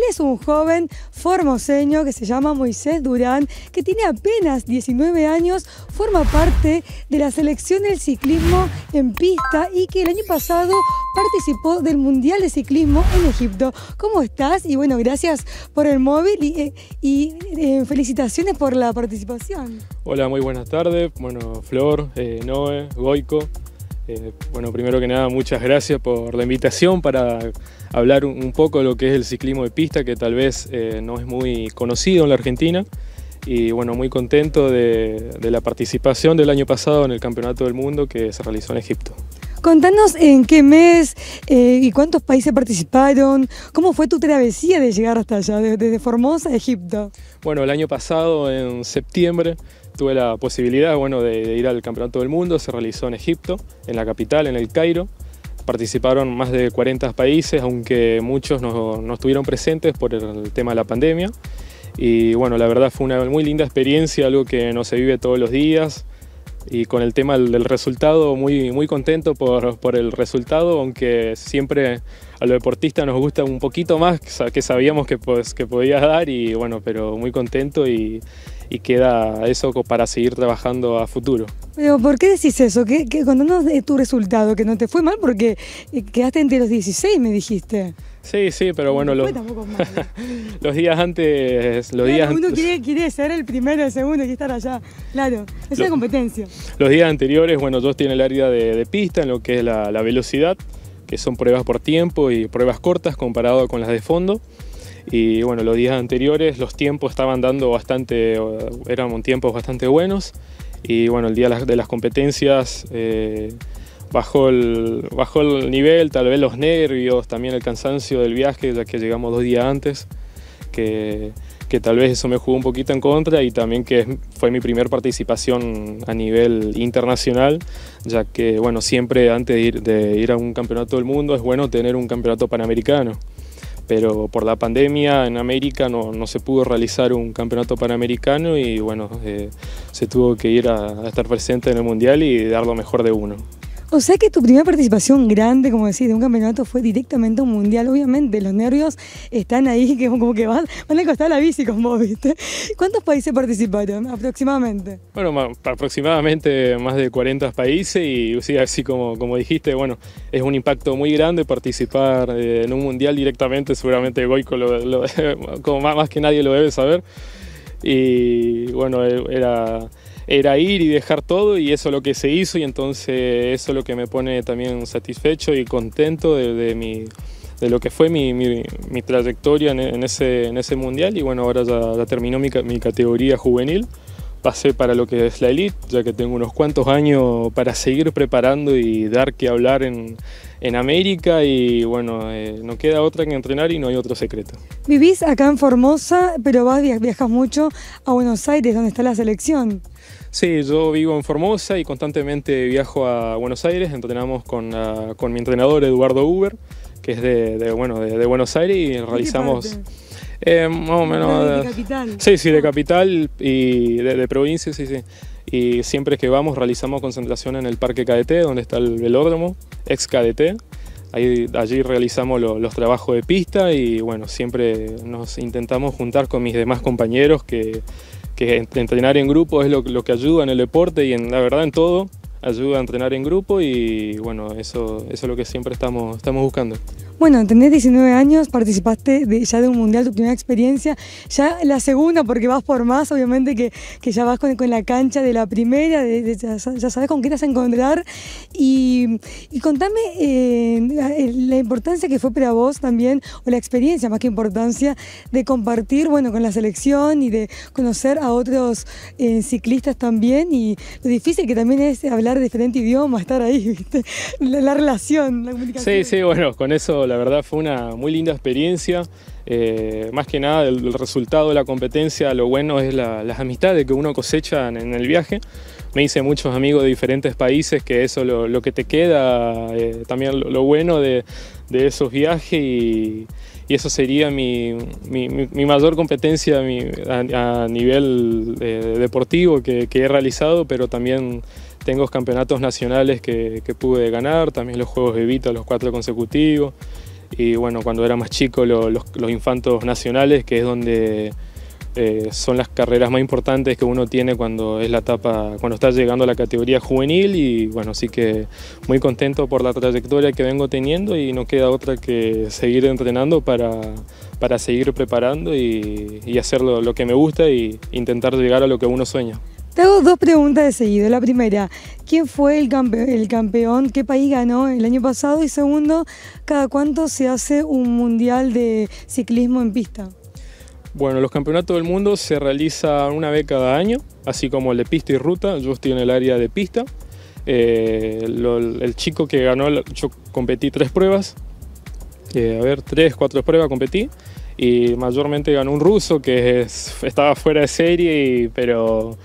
es un joven formoseño que se llama Moisés Durán, que tiene apenas 19 años, forma parte de la selección del ciclismo en pista y que el año pasado participó del Mundial de Ciclismo en Egipto. ¿Cómo estás? Y bueno, gracias por el móvil y felicitaciones por la participación. Hola, muy buenas tardes. Bueno, Flor, Noé, Goico. Bueno, primero que nada, muchas gracias por la invitación para hablar un poco de lo que es el ciclismo de pista, que tal vez no es muy conocido en la Argentina. Y bueno, muy contento de la participación del año pasado en el Campeonato del Mundo que se realizó en Egipto. Contanos en qué mes y cuántos países participaron, cómo fue tu travesía de llegar hasta allá, desde Formosa a Egipto. Bueno, el año pasado, en septiembre, tuve la posibilidad de ir al Campeonato del Mundo. Se realizó en Egipto, en la capital, en El Cairo. Participaron más de 40 países, aunque muchos no estuvieron presentes por el tema de la pandemia. Y bueno, la verdad fue una muy linda experiencia, algo que no se vive todos los días. Y con el tema del resultado, muy contento por el resultado, aunque siempre a los deportistas nos gusta un poquito más que sabíamos que podía dar, y bueno, pero muy contento y queda eso para seguir trabajando a futuro. Pero ¿por qué decís eso? Contanos de tu resultado, que no te fue mal porque quedaste entre los 16, me dijiste. Sí, pero bueno, no los días antes... Uno quiere ser el primero, el segundo, quiere estar allá. Claro, es una competencia. Los días anteriores, bueno, yo estoy en el área de pista, en lo que es la velocidad, que son pruebas por tiempo y pruebas cortas comparado con las de fondo. Y bueno, los días anteriores los tiempos estaban dando eran tiempos bastante buenos. Y bueno, el día de las competencias bajó el nivel, tal vez los nervios, también el cansancio del viaje, ya que llegamos 2 días antes, que tal vez eso me jugó un poquito en contra, y también que fue mi primera participación a nivel internacional, ya que bueno, siempre antes de ir a un campeonato del mundo es bueno tener un campeonato panamericano. Pero por la pandemia en América no se pudo realizar un campeonato panamericano y bueno, se tuvo que ir a estar presente en el Mundial y dar lo mejor de uno. O sea que tu primera participación grande, como decís, de un campeonato fue directamente a un mundial. Obviamente los nervios están ahí, que como que van a costar la bici con vos, ¿viste? ¿Cuántos países participaron aproximadamente? Bueno, aproximadamente más de 40 países y sí, así como dijiste, bueno, es un impacto muy grande participar en un mundial directamente. Seguramente Goico como más que nadie lo debe saber. Y bueno, era ir y dejar todo, y eso es lo que se hizo, y entonces eso es lo que me pone también satisfecho y contento de lo que fue mi trayectoria en ese mundial. Y bueno, ahora ya terminó mi categoría juvenil, pasé para lo que es la elite, ya que tengo unos cuantos años para seguir preparando y dar que hablar en América, y bueno, no queda otra que entrenar y no hay otro secreto. Vivís acá en Formosa, pero viajas mucho a Buenos Aires, donde está la selección. Sí, yo vivo en Formosa y constantemente viajo a Buenos Aires. Entrenamos con mi entrenador Eduardo Uber, que es de Buenos Aires, y realizamos... más o menos... ¿De capital? Sí, de capital y de provincia, sí. Y siempre que vamos realizamos concentración en el Parque KDT, donde está el velódromo, ex KDT. Allí realizamos los trabajos de pista y bueno, siempre nos intentamos juntar con mis demás compañeros, que entrenar en grupo es lo que ayuda en el deporte y la verdad en todo ayuda a entrenar en grupo, y bueno, eso es lo que siempre estamos buscando. Bueno, tenés 19 años, participaste ya de un mundial, tu primera experiencia, ya la segunda porque vas por más, obviamente que ya vas con la cancha de la primera, ya sabes con qué te vas a encontrar, y contame la importancia que fue para vos también, o la experiencia más que importancia, de compartir con la selección y de conocer a otros ciclistas también, y lo difícil que también es hablar diferente idioma, estar ahí, ¿viste? La relación, la comunicación. Sí, bueno, con eso la verdad fue una muy linda experiencia. Más que nada el resultado de la competencia, lo bueno es las amistades que uno cosecha en el viaje. Me hice muchos amigos de diferentes países, que eso lo que te queda, también lo bueno de esos viajes, y eso sería mi mayor competencia a nivel deportivo que he realizado, pero también tengo campeonatos nacionales que pude ganar, también los Juegos de Vita, los 4 consecutivos. y bueno, cuando era más chico los infantos nacionales, que es donde son las carreras más importantes que uno tiene cuando es la etapa, cuando está llegando a la categoría juvenil. Y bueno, así que muy contento por la trayectoria que vengo teniendo y no queda otra que seguir entrenando para seguir preparando y hacer lo que me gusta y intentar llegar a lo que uno sueña. Te hago dos preguntas de seguido. La primera, ¿quién fue el campeón? ¿Qué país ganó el año pasado? Y segundo, ¿cada cuánto se hace un mundial de ciclismo en pista? Bueno, los campeonatos del mundo se realizan una vez cada año, así como el de pista y ruta. Yo estoy en el área de pista. El chico que ganó, yo competí 3 pruebas, 3, 4 pruebas competí, y mayormente ganó un ruso que estaba fuera de serie, pero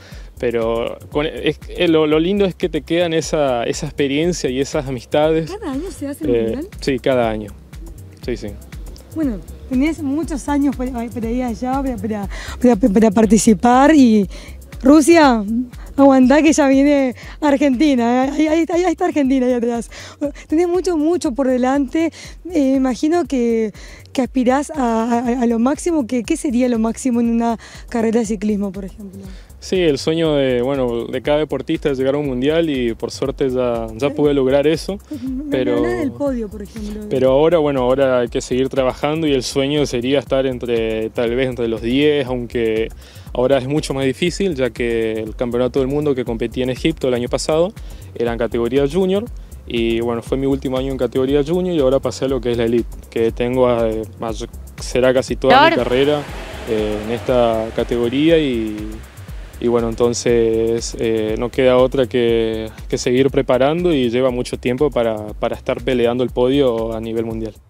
lo lindo es que te quedan esa experiencia y esas amistades. ¿Cada año se hace el mundial? Sí, cada año. Sí, sí. Bueno, tenés muchos años para ir allá, para participar, y Rusia, aguantá que ya viene Argentina, ahí está Argentina ahí atrás. Tenés mucho por delante. Imagino que aspirás a lo máximo. ¿Qué sería lo máximo en una carrera de ciclismo, por ejemplo? Sí, el sueño de cada deportista es llegar a un mundial, y por suerte ya pude lograr eso. Pero del podio, por ejemplo. Pero ahora hay que seguir trabajando, y el sueño sería estar tal vez entre los 10, aunque ahora es mucho más difícil, ya que el campeonato del mundo que competí en Egipto el año pasado era en categoría junior, y bueno, fue mi último año en categoría junior, y ahora pasé a lo que es la elite, que tengo será casi toda mi carrera en esta categoría. Y bueno, entonces no queda otra que seguir preparando, y lleva mucho tiempo para estar peleando el podio a nivel mundial.